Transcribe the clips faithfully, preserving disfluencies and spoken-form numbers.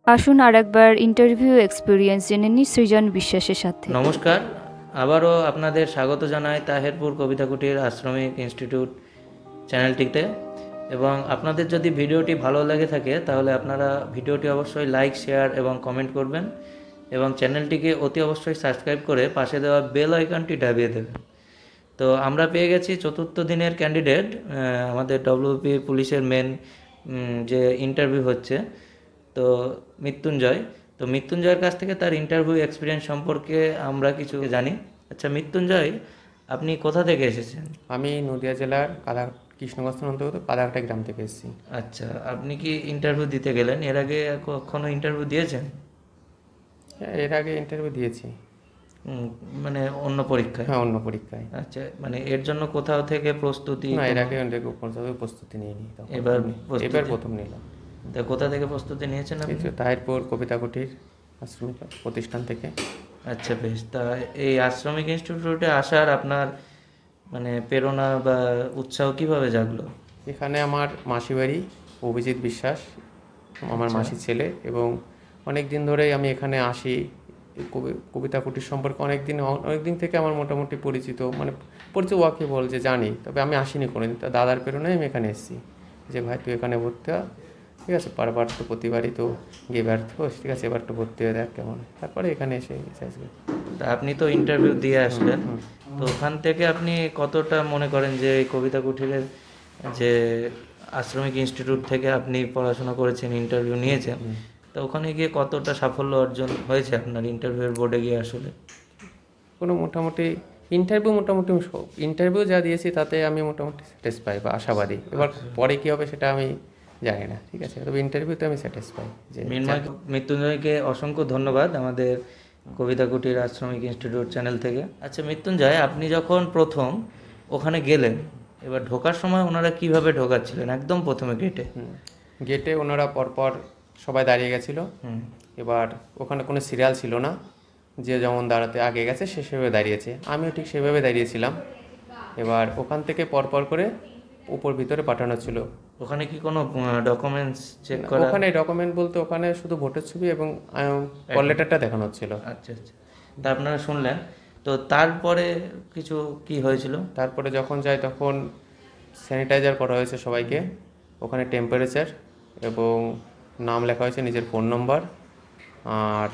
আসুন আরেকবার interview experience জেনে নিই সৃজন বিশ্বাসের সাথে। নমস্কার, আবারও আপনাদের স্বাগত জানাই তাহেরপুর কবিতা কুটির আশ্রমিক ইনস্টিটিউট চ্যানেলটিতে। এবং আপনাদের যদি ভিডিওটি ভালো লেগে থাকে তাহলে আপনারা ভিডিওটি অবশ্যই লাইক, শেয়ার এবং কমেন্ট করবেন এবং চ্যানেলটিকে অতি অবশ্যই সাবস্ক্রাইব করে পাশে দেওয়া বেল আইকনটি দাবিয়ে দেবেন। তো আমরা পেয়ে গেছি চতুর্থ দিনের ক্যান্ডিডেট, আমাদের ডব্লিউপি পুলিশের মেন যে ইন্টারভিউ হচ্ছে, তো মৃত্যুঞ্জয়। তো মৃত্যুঞ্জয়ের কাছ থেকে তার ইন্টারভিউ এক্সপিরিয়েন্স সম্পর্কে আমরা কিছু জানি। আচ্ছা মৃত্যুঞ্জয়, আপনি কোথা থেকে এসেছেন? আমি নদিয়া জেলার কাদা কৃষ্ণগঞ্জ অন্তর্গত কাদাঘাটা গ্রাম থেকে এসেছি। আচ্ছা, আপনি কি ইন্টারভিউ দিতে গেলেন? এর আগে কখনো ইন্টারভিউ দিয়েছেন? হ্যাঁ, এর আগে ইন্টারভিউ দিয়েছি। উম, মানে অন্য পরীক্ষায়? হ্যাঁ, অন্য পরীক্ষায়। আচ্ছা, মানে এর জন্য কোথাও থেকে প্রস্তুতি? না, এর আগে অনেক কোনোভাবে প্রস্তুতি নিইনি। এবার এবার প্রথম নিলাম। তা কোথা থেকে প্রস্তুতি নিয়েছেন আপনি? তাহেরপুর কবিতা কুটির আশ্রমিক প্রতিষ্ঠান থেকে। আচ্ছা বেশ। তা এই আশ্রমিক ইনস্টিটিউটে আসার আপনার মানে প্রেরণা বা উৎসাহ কিভাবে জাগলো? এখানে আমার মাসি বাড়ি, অভিজিৎ বিশ্বাস আমার মাসির ছেলে, এবং অনেক দিন ধরেই আমি এখানে আসি। কবিতা কুটির সম্পর্কে অনেক দিন অনেক দিন থেকে আমার মোটামুটি পরিচিত, মানে পরিচিত ওয়াকে বল যে জানি, তবে আমি আসিনি কোনোদিন। তা দাদার প্রেরণায় আমি এখানে এসেছি যে ভাই তুই এখানে ভর্তি হ, ঠিক আছে, বারবার তো প্রতিবারই তো গিয়ে ব্যর্থ হোস, ঠিক আছে, এবার একটু ভর্তি হয়ে দেখ কেমন। তারপরে এখানে এসে আজকে। তা আপনি তো ইন্টারভিউ দিয়ে আসলেন, তো ওখান থেকে আপনি কতটা মনে করেন যে এই কবিতা কুটিরের যে আশ্রমিক ইনস্টিটিউট থেকে আপনি পড়াশোনা করেছেন, ইন্টারভিউ নিয়েছেন, তো ওখানে গিয়ে কতটা সাফল্য অর্জন হয়েছে আপনার ইন্টারভিউয়ের বোর্ডে গিয়ে? আসলে কোনো মোটামুটি ইন্টারভিউ মোটামুটি ইন্টারভিউ যা দিয়েছি তাতে আমি মোটামুটি স্যাটিসফাই বা আশাবাদী। এবার পরে কী হবে সেটা আমি জানি না, ঠিক আছে, তবে ইন্টারভিউতে আমি স্যাটিসফাই। যে মৃত্যুঞ্জয়কে অসংখ্য ধন্যবাদ আমাদের কবিতা কুটির আশ্রমিক ইনস্টিটিউট চ্যানেল থেকে। আচ্ছা মৃত্যুঞ্জয়, আপনি যখন প্রথম ওখানে গেলেন, এবার ঢোকার সময় ওনারা কিভাবে ঢোকাচ্ছিলেন? একদম প্রথমে গেটে গেটে ওনারা পরপর সবাই দাঁড়িয়ে গেছিলো। এবার ওখানে কোনো সিরিয়াল ছিল না, যে যেমন দাঁড়াতে আগে গেছে সে সেভাবে দাঁড়িয়েছে, আমিও ঠিক সেভাবে দাঁড়িয়েছিলাম। এবার ওখান থেকে পরপর করে উপর ভিতরে পাঠানো ছিল। ওখানে কি কোনো ডকুমেন্টস চেক করা? ওখানে ডকুমেন্ট বলতে ওখানে শুধু ভোটের ছবি এবং কল লেটারটা দেখানো হচ্ছিল। আচ্ছা আচ্ছা, তা আপনারা শুনলেন। তো তারপরে কিছু কি হয়েছিল? তারপরে যখন যাই তখন স্যানিটাইজার করা হয়েছে সবাইকে, ওখানে টেম্পারেচার এবং নাম লেখা হয়েছে, নিজের ফোন নম্বর আর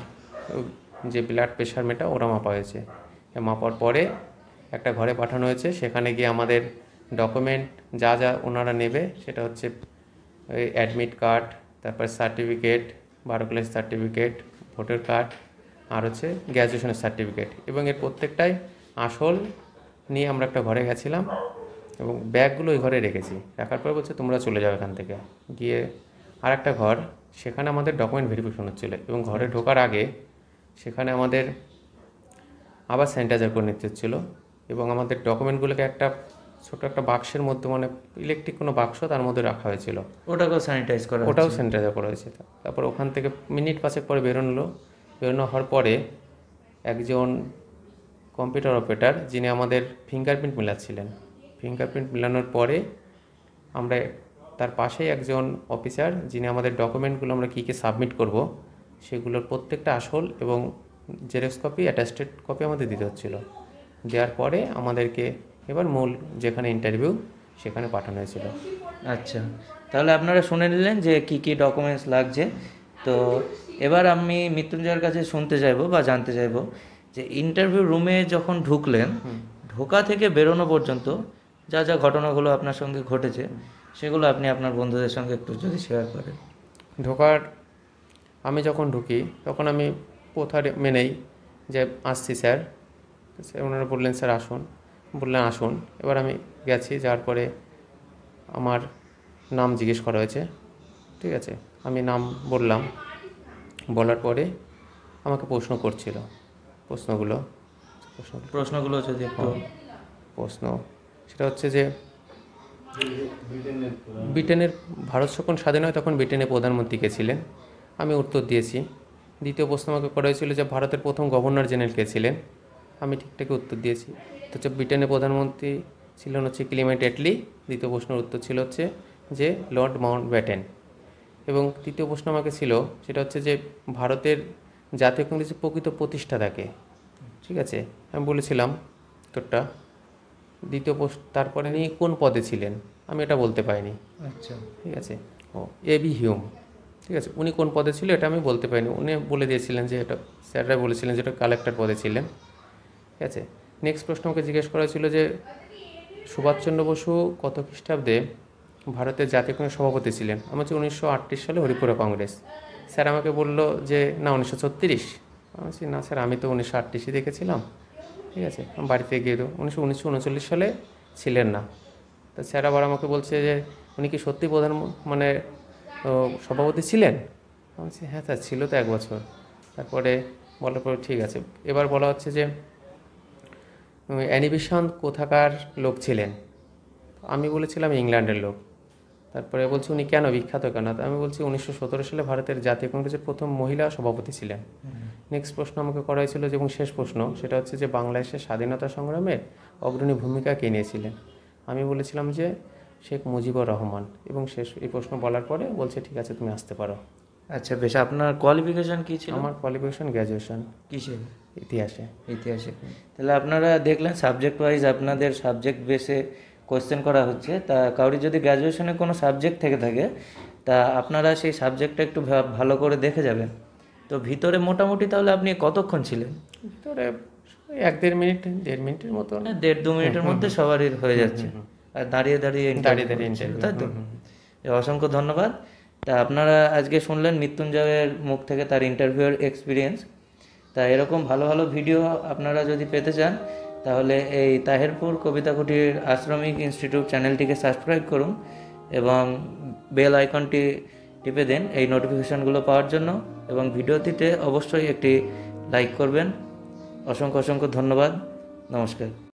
যে ব্লাড প্রেশার মেটা ওরা মাপা হয়েছে। মাপার পরে একটা ঘরে পাঠানো হয়েছে, সেখানে গিয়ে আমাদের ডকুমেন্ট যা যা ওনারা নেবে সেটা হচ্ছে ওই অ্যাডমিট কার্ড, তারপর সার্টিফিকেট, বারো ক্লাস সার্টিফিকেট, ভোটার কার্ড আর হচ্ছে গ্র্যাজুয়েশনের সার্টিফিকেট, এবং এর প্রত্যেকটাই আসল নিয়ে আমরা একটা ঘরে গেছিলাম এবং ব্যাগগুলো ওই ঘরে রেখেছি। রাখার পর বলছে তোমরা চলে যাও এখান থেকে। গিয়ে আর একটা ঘর, সেখানে আমাদের ডকুমেন্ট ভেরিফিকেশন হচ্ছিলো, এবং ঘরে ঢোকার আগে সেখানে আমাদের আবার স্যানিটাইজার করে নিতে হচ্ছিলো, এবং আমাদের ডকুমেন্টগুলোকে একটা ছোটো একটা বাক্সের মধ্যে, মানে ইলেকট্রিক কোনো বাক্স, তার মধ্যে রাখা হয়েছিল। ওটাকেও স্যানিটাইজ করা? ওটাও স্যানিটাইজার করা হয়েছে। তারপর ওখান থেকে মিনিট পাঁচেক পরে বেরোনো বেরোনো হওয়ার পরে একজন কম্পিউটার অপারেটর, যিনি আমাদের ফিঙ্গারপ্রিন্ট মিলাচ্ছিলেন, ফিঙ্গারপ্রিন্ট মিলানোর পরে আমরা তার পাশেই একজন অফিসার, যিনি আমাদের ডকুমেন্টগুলো আমরা কী কী সাবমিট করব সেগুলোর প্রত্যেকটা আসল এবং জেরক্স কপি, অ্যাটাস্টেড কপি আমাদের দিতে হচ্ছিল। দেওয়ার পরে আমাদেরকে এবার মূল যেখানে ইন্টারভিউ সেখানে পাঠানো হয়েছিল। আচ্ছা, তাহলে আপনারা শুনে নিলেন যে কি কি ডকুমেন্টস লাগছে। তো এবার আমি মৃত্যুঞ্জয়ের কাছে শুনতে চাইবো বা জানতে চাইবো যে ইন্টারভিউ রুমে যখন ঢুকলেন, ঢোকা থেকে বেরোনো পর্যন্ত যা যা ঘটনাগুলো আপনার সঙ্গে ঘটেছে সেগুলো আপনি আপনার বন্ধুদের সঙ্গে একটু যদি শেয়ার করেন। ঢোকার আমি যখন ঢুকি তখন আমি প্রথা মেনেই যে আসছি স্যার, স্যার ওনারা বললেন স্যার আসুন, বললেন আসুন। এবার আমি গেছি, যাওয়ার পরে আমার নাম জিজ্ঞেস করা হয়েছে, ঠিক আছে, আমি নাম বললাম। বলার পরে আমাকে প্রশ্ন করছিল, প্রশ্নগুলো প্রশ্নগুলো যদি একটু প্রশ্ন সেটা হচ্ছে যে ব্রিটেনের ভারত যখন স্বাধীন হয় তখন ব্রিটেনের প্রধানমন্ত্রী কে ছিলেন? আমি উত্তর দিয়েছি। দ্বিতীয় প্রশ্ন আমাকে করা হয়েছিল যে ভারতের প্রথম গভর্নর জেনারেল কে ছিলেন? আমি ঠিকঠাকই উত্তর দিয়েছি। তো হচ্ছে ব্রিটেনের প্রধানমন্ত্রী ছিলেন হচ্ছে ক্লিমেন্ট অ্যাটলি। দ্বিতীয় প্রশ্নের উত্তর ছিল হচ্ছে যে লর্ড মাউন্ট ব্যাটেন। এবং তৃতীয় প্রশ্ন আমাকে ছিল, সেটা হচ্ছে যে ভারতের জাতীয় কংগ্রেসের প্রকৃত প্রতিষ্ঠাতাকে, ঠিক আছে। আমি বলেছিলাম উত্তরটা। দ্বিতীয় প্রশ্ন, তারপরে উনি কোন পদে ছিলেন, আমি এটা বলতে পারিনি, আচ্ছা, ঠিক আছে। ও এ বি হিউম, ঠিক আছে, উনি কোন পদে ছিল এটা আমি বলতে পারিনি, উনি বলে দিয়েছিলেন যে এটা, স্যাররা বলেছিলেন যে এটা কালেক্টর পদে ছিলেন, ঠিক আছে। নেক্সট প্রশ্ন আমাকে জিজ্ঞেস করা ছিল যে সুভাষচন্দ্র বসু কত খ্রিস্টাব্দে ভারতের জাতীয় কংগ্রেস সভাপতি ছিলেন। আমি হচ্ছে উনিশশো আটত্রিশ সালে হরিপুরা কংগ্রেস। স্যার আমাকে বললো যে না, উনিশশো ছত্রিশ। আমি বলছি না স্যার, আমি তো উনিশশো আটত্রিশে দেখেছিলাম, ঠিক আছে। আমি বাড়িতে গিয়ে তো উনিশশো উনিশশো উনচল্লিশ সালে ছিলেন না। তো স্যার আবার আমাকে বলছে যে উনি কি সত্যি প্রধান মানে সভাপতি ছিলেন। আমি বলছি হ্যাঁ স্যার, ছিল তো এক বছর। তারপরে বলার পরে ঠিক আছে, এবার বলা হচ্ছে যে অ্যানি বেসান্ত কোথাকার লোক ছিলেন। আমি বলেছিলাম ইংল্যান্ডের লোক। তারপরে বলছি উনি কেন বিখ্যাত কেন, আমি বলছি উনিশশো সতেরো সালে ভারতের জাতীয় কংগ্রেসের প্রথম মহিলা সভাপতি ছিলেন। নেক্সট প্রশ্ন আমাকে করা হয়েছিল এবং শেষ প্রশ্ন, সেটা হচ্ছে যে বাংলাদেশের স্বাধীনতা সংগ্রামে অগ্রণী ভূমিকা কে নিয়েছিলেন। আমি বলেছিলাম যে শেখ মুজিবুর রহমান। এবং শেষ এই প্রশ্ন বলার পরে বলছে ঠিক আছে তুমি আসতে পারো। আচ্ছা বেশ। আপনার কোয়ালিফিকেশন কী ছিল? আমার কোয়ালিফিকেশন গ্র্যাজুয়েশন। কিসের? ইতিহাসে। ইতিহাসে। তাহলে আপনারা দেখলেন সাবজেক্ট ওয়াইজ আপনাদের সাবজেক্ট বেসে কোয়েশ্চেন করা হচ্ছে। তা কাউরি যদি গ্র্যাজুয়েশনে কোনো সাবজেক্ট থেকে থাকে, তা আপনারা সেই সাবজেক্টটা একটু ভা- ভালো করে দেখে যাবেন। তো ভিতরে মোটামুটি তাহলে আপনি কতক্ষণ ছিলেন? ভিতরে এক দেড় মিনিট দেড় মিনিটের মতো, হ্যাঁ, দেড় দু মিনিটের মধ্যে সবারই হয়ে যাচ্ছে। আর দাঁড়িয়ে দাঁড়িয়ে দাঁড়িয়ে interview দাঁড়িয়ে হচ্ছিল, interview, তাই তো? হুম, হুম। এ, অসংখ্য ধন্যবাদ। তা আপনারা আজকে শুনলেন মৃত্যুঞ্জয়ের মুখ থেকে তার ইন্টারভিউয়ের এক্সপিরিয়েন্স। তা এরকম ভালো ভালো ভিডিও আপনারা যদি পেতে চান, তাহলে এই তাহেরপুর কবিতা কুটির আশ্রমিক ইনস্টিটিউট চ্যানেলটিকে সাবস্ক্রাইব করুন এবং বেল আইকনটি টিপে দিন এই নোটিফিকেশানগুলো পাওয়ার জন্য। এবং ভিডিওটিতে অবশ্যই একটি লাইক করবেন। অসংখ্য অসংখ্য ধন্যবাদ। নমস্কার।